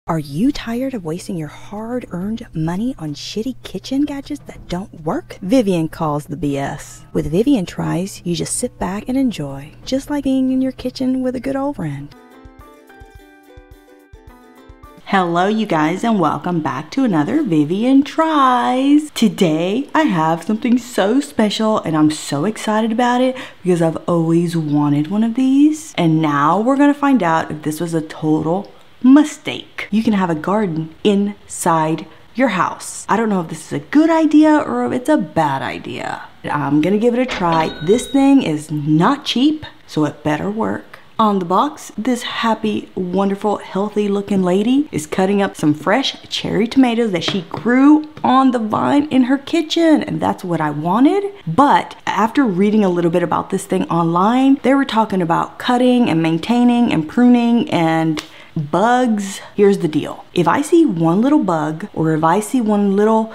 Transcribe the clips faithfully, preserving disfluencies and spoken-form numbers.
Are you tired of wasting your hard-earned money on shitty kitchen gadgets that don't work? Vivian calls the B S. With Vivian Tries, you just sit back and enjoy, just like being in your kitchen with a good old friend. Hello you guys, and welcome back to another Vivian Tries. Today I have something so special and I'm so excited about it because I've always wanted one of these, and now we're gonna find out if this was a total mistake. You can have a garden inside your house. I don't know if this is a good idea or if it's a bad idea. I'm gonna give it a try. This thing is not cheap, so it better work. On the box, this happy, wonderful, healthy looking lady is cutting up some fresh cherry tomatoes that she grew on the vine in her kitchen, and that's what I wanted. But after reading a little bit about this thing online, they were talking about cutting and maintaining and pruning and bugs. Here's the deal. If I see one little bug, or if I see one little,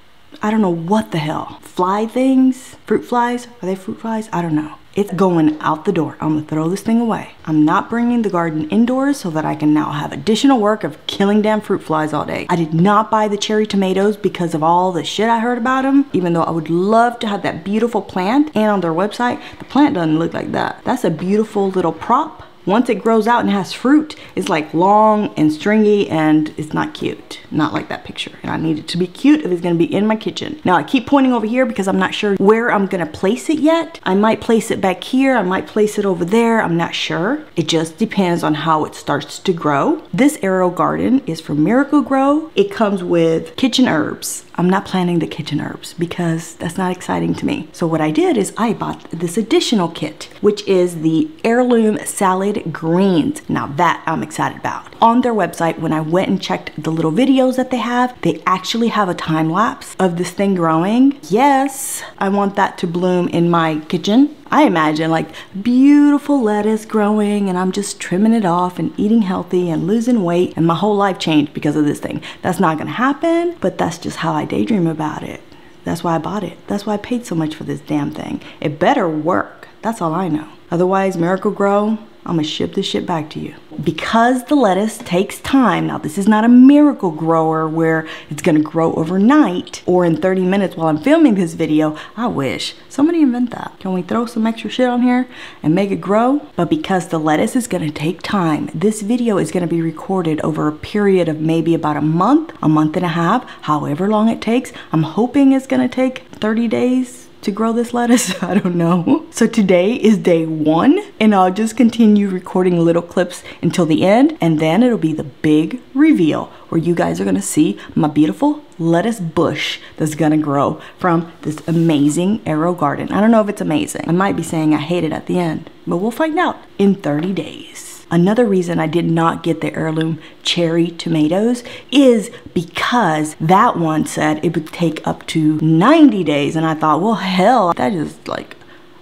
I don't know what the hell, fly things, fruit flies, are they fruit flies? I don't know. It's going out the door. I'm gonna throw this thing away. I'm not bringing the garden indoors so that I can now have additional work of killing damn fruit flies all day. I did not buy the cherry tomatoes because of all the shit I heard about them, even though I would love to have that beautiful plant. And on their website, the plant doesn't look like that. That's a beautiful little prop. Once it grows out and has fruit, it's like long and stringy and it's not cute. Not like that picture. And I need it to be cute if it's gonna be in my kitchen. Now I keep pointing over here because I'm not sure where I'm gonna place it yet. I might place it back here, I might place it over there, I'm not sure. It just depends on how it starts to grow. This AeroGarden is from Miracle-Gro. It comes with kitchen herbs. I'm not planting the kitchen herbs because that's not exciting to me. So what I did is I bought this additional kit, which is the heirloom salad greens. Now that I'm excited about. On their website, when I went and checked the little videos that they have, they actually have a time lapse of this thing growing. Yes, I want that to bloom in my kitchen. I imagine like beautiful lettuce growing and I'm just trimming it off and eating healthy and losing weight and my whole life changed because of this thing. That's not gonna happen, but that's just how I daydream about it. That's why I bought it. That's why I paid so much for this damn thing. It better work. That's all I know. Otherwise, Miracle-Gro, I'm gonna ship this shit back to you. Because the lettuce takes time, now this is not a miracle grower where it's gonna grow overnight or in thirty minutes while I'm filming this video. I wish. Somebody invent that. Can we throw some extra shit on here and make it grow? But because the lettuce is gonna take time, this video is gonna be recorded over a period of maybe about a month, a month and a half, however long it takes. I'm hoping it's gonna take thirty days to grow this lettuce. I don't know. So today is day one and I'll just continue recording little clips until the end, and then it'll be the big reveal where you guys are gonna see my beautiful lettuce bush that's gonna grow from this amazing AeroGarden. I don't know if it's amazing. I might be saying I hate it at the end, but we'll find out in thirty days. Another reason I did not get the heirloom cherry tomatoes is because that one said it would take up to ninety days, and I thought, well, hell, that is like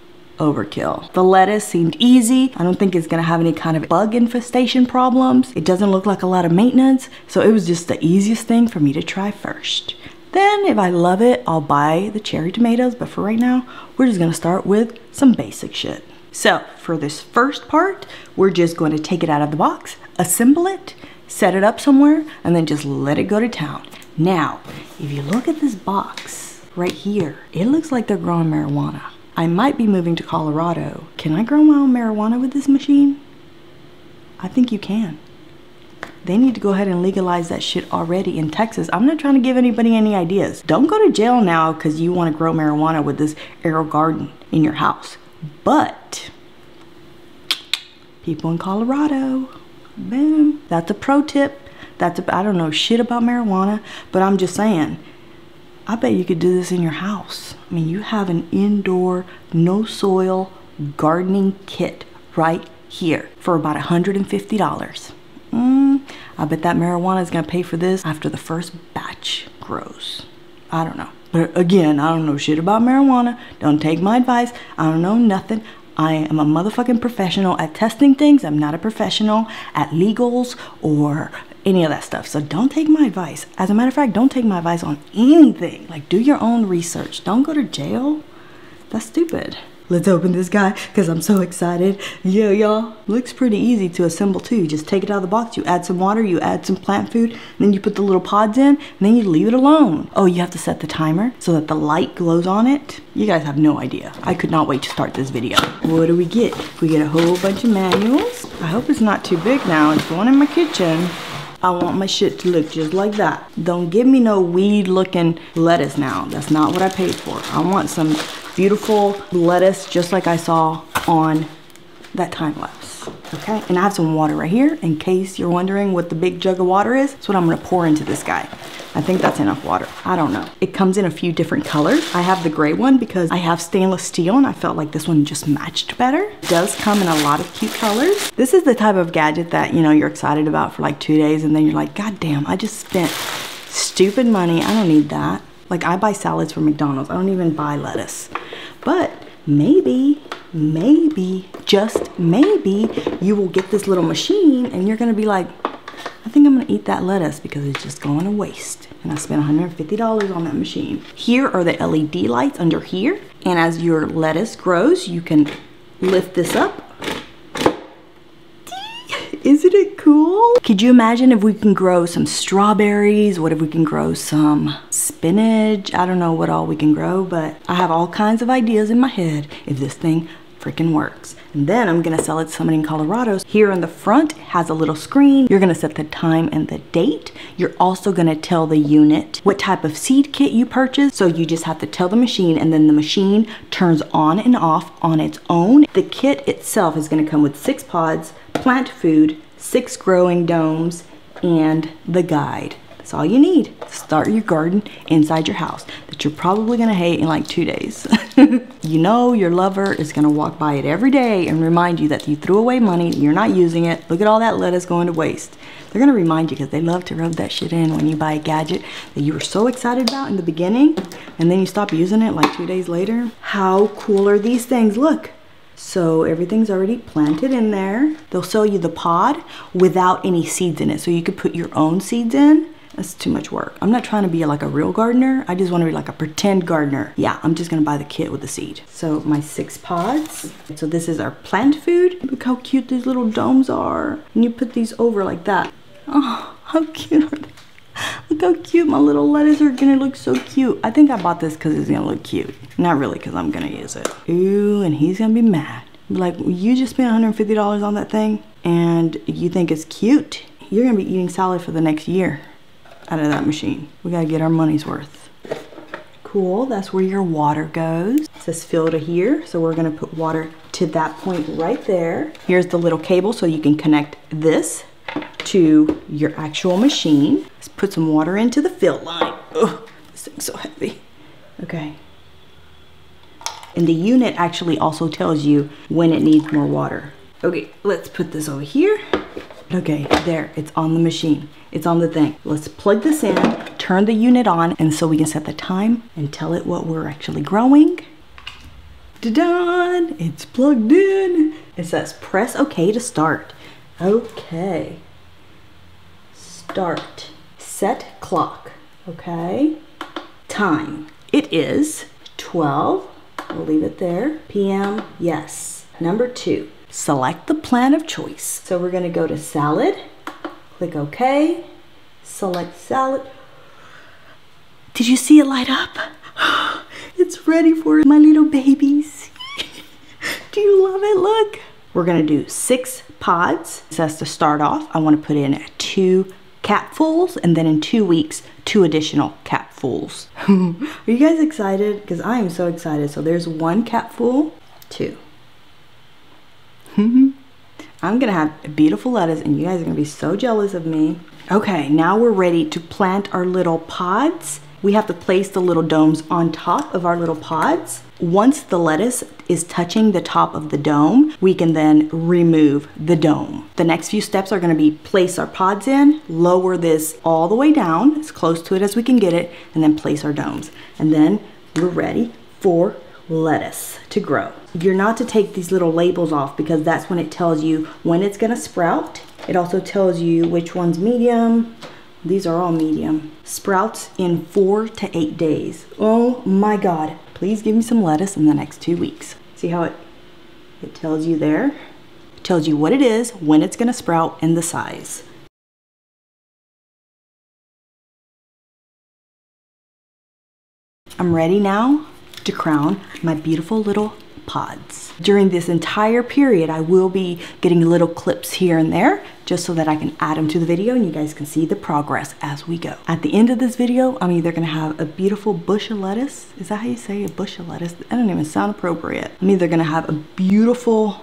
overkill. The lettuce seemed easy. I don't think it's gonna have any kind of bug infestation problems. It doesn't look like a lot of maintenance, so it was just the easiest thing for me to try first. Then if I love it, I'll buy the cherry tomatoes, but for right now, we're just gonna start with some basic shit. So for this first part, we're just going to take it out of the box, assemble it, set it up somewhere, and then just let it go to town. Now, if you look at this box right here, it looks like they're growing marijuana. I might be moving to Colorado. Can I grow my own marijuana with this machine? I think you can. They need to go ahead and legalize that shit already in Texas. I'm not trying to give anybody any ideas. Don't go to jail now because you want to grow marijuana with this AeroGarden in your house. But people in Colorado, boom, that's a pro tip. That's a, I don't know shit about marijuana, but I'm just saying, I bet you could do this in your house. I mean, you have an indoor, no soil gardening kit right here for about one hundred fifty dollars. Mm, I bet that marijuana is gonna pay for this after the first batch grows. I don't know. But again, I don't know shit about marijuana. Don't take my advice. I don't know nothing. I am a motherfucking professional at testing things. I'm not a professional at legals or any of that stuff. So don't take my advice. As a matter of fact, don't take my advice on anything. Like, do your own research. Don't go to jail. That's stupid. let's open this guy because I'm so excited. Yeah, y'all. Looks pretty easy to assemble too. You just take it out of the box, you add some water, you add some plant food, and then you put the little pods in, and then you leave it alone. Oh, you have to set the timer so that the light glows on it. You guys have no idea. I could not wait to start this video. What do we get? We get a whole bunch of manuals. I hope it's not too big now. It's going in my kitchen. I want my shit to look just like that. Don't give me no weed looking lettuce now. That's not what I paid for. I want some beautiful lettuce just like I saw on that time lapse. Okay, and I have some water right here in case you're wondering what the big jug of water is. That's what I'm gonna pour into this guy. I think that's enough water. I don't know. It comes in a few different colors. I have the gray one because I have stainless steel and I felt like this one just matched better. It does come in a lot of cute colors. This is the type of gadget that, you know, you're excited about for like two days and then you're like, God damn, I just spent stupid money. I don't need that. Like I buy salads from McDonald's. I don't even buy lettuce. But maybe, maybe, just maybe you will get this little machine and you're gonna be like, I think I'm gonna eat that lettuce because it's just going to waste. And I spent one hundred fifty dollars on that machine. Here are the L E D lights under here. And as your lettuce grows, you can lift this up. Isn't it cool? Could you imagine if we can grow some strawberries? What if we can grow some spinach? I don't know what all we can grow, but I have all kinds of ideas in my head if this thing freaking works. And then I'm gonna sell it to somebody in Colorado. Here in the front has a little screen. You're gonna set the time and the date. You're also gonna tell the unit what type of seed kit you purchased. So you just have to tell the machine and then the machine turns on and off on its own. The kit itself is gonna come with six pods, plant food, six growing domes, and the guide. That's all you need to start your garden inside your house that you're probably gonna hate in like two days. You know your lover is gonna walk by it every day and remind you that you threw away money, you're not using it. Look at all that lettuce going to waste. They're gonna remind you because they love to rub that shit in when you buy a gadget that you were so excited about in the beginning and then you stop using it like two days later. How cool are these things? Look. So everything's already planted in there. They'll sell you the pod without any seeds in it. So you could put your own seeds in. That's too much work. I'm not trying to be like a real gardener. I just want to be like a pretend gardener. Yeah, I'm just gonna buy the kit with the seed. So my six pods. So this is our plant food. Look how cute these little domes are. And you put these over like that. Oh, how cute are they? Look how cute my little lettuce are gonna look so cute. I think I bought this because it's gonna look cute. Not really because I'm gonna use it. Ooh, and he's gonna be mad. Like, you just spent one hundred fifty dollars on that thing and you think it's cute? You're gonna be eating salad for the next year out of that machine. We gotta get our money's worth. Cool, that's where your water goes. It says fill to here, so we're gonna put water to that point right there. Here's the little cable so you can connect this to your actual machine. Let's put some water into the fill line. Ugh, this thing's so heavy. Okay. And the unit actually also tells you when it needs more water. Okay, let's put this over here. Okay, there, it's on the machine. It's on the thing. Let's plug this in, turn the unit on, and so we can set the time and tell it what we're actually growing. Ta-da! It's plugged in. It says press OK to start. Okay. Start. Set clock. Okay. Time. It is twelve. We'll leave it there. P M. Yes. Number two. Select the plant of choice. So we're gonna go to salad. Click OK. Select salad. Did you see it light up? It's ready for my little babies. Do you love it? Look. We're gonna do six pods. It says to start off, I wanna put in two capfuls and then in two weeks, two additional capfuls. Are you guys excited? Because I am so excited. So there's one capful, two. I'm gonna have a beautiful lettuce and you guys are gonna be so jealous of me. Okay, now we're ready to plant our little pods. We have to place the little domes on top of our little pods. Once the lettuce is touching the top of the dome, we can then remove the dome. The next few steps are gonna be place our pods in, lower this all the way down, as close to it as we can get it, and then place our domes. And then we're ready for lettuce to grow. You're not to take these little labels off because that's when it tells you when it's gonna sprout. It also tells you which one's medium. These are all medium. Sprouts in four to eight days. Oh my God. Please give me some lettuce in the next two weeks. See how it, it tells you there? It tells you what it is, when it's gonna sprout, and the size. I'm ready now to crown my beautiful little pods. During this entire period, I will be getting little clips here and there just so that I can add them to the video and you guys can see the progress as we go. At the end of this video, I'm either gonna have a beautiful bush of lettuce. Is that how you say a bush of lettuce? That don't even sound appropriate. I'm either gonna have a beautiful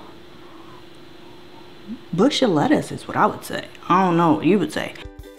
bush of lettuce is what I would say. I don't know what you would say.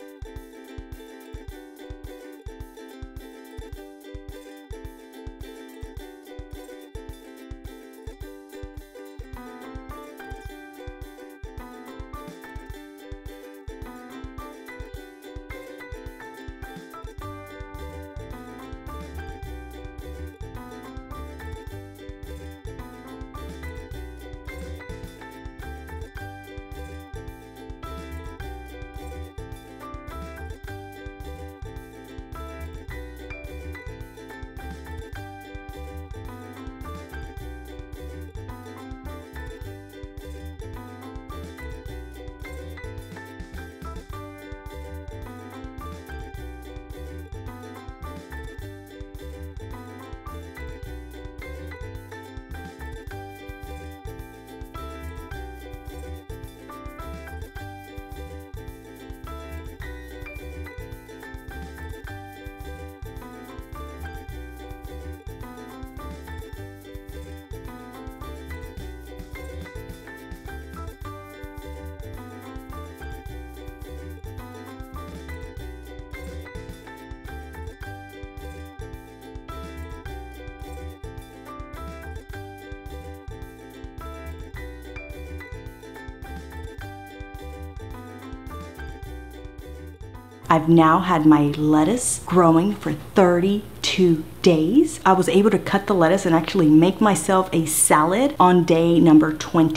I've now had my lettuce growing for thirty-two days. I was able to cut the lettuce and actually make myself a salad on day number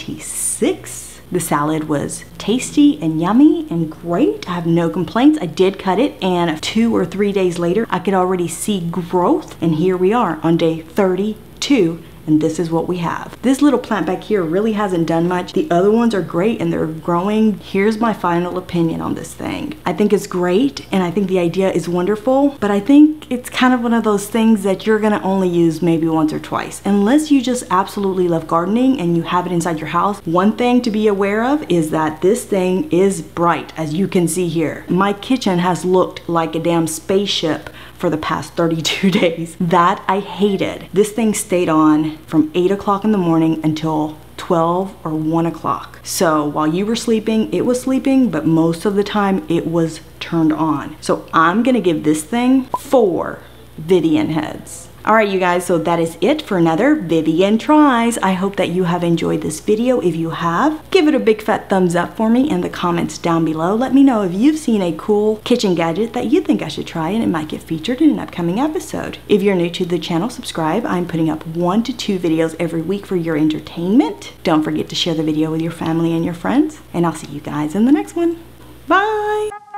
twenty-six. The salad was tasty and yummy and great. I have no complaints. I did cut it, and two or three days later, I could already see growth. And here we are on day thirty-two. And this is what we have. This little plant back here really hasn't done much. The other ones are great and they're growing. Here's my final opinion on this thing. I think it's great and I think the idea is wonderful, but I think it's kind of one of those things that you're gonna only use maybe once or twice. Unless you just absolutely love gardening and you have it inside your house. One thing to be aware of is that this thing is bright, as you can see here. My kitchen has looked like a damn spaceship for the past thirty-two days. That I hated. This thing stayed on from eight o'clock in the morning until twelve or one o'clock. So while you were sleeping, it was sleeping, but most of the time it was turned on. So I'm gonna give this thing four Vivian heads. All right, you guys, so that is it for another Vivian Tries. I hope that you have enjoyed this video. If you have, give it a big fat thumbs up for me in the comments down below. Let me know if you've seen a cool kitchen gadget that you think I should try and it might get featured in an upcoming episode. If you're new to the channel, subscribe. I'm putting up one to two videos every week for your entertainment. Don't forget to share the video with your family and your friends, and I'll see you guys in the next one. Bye!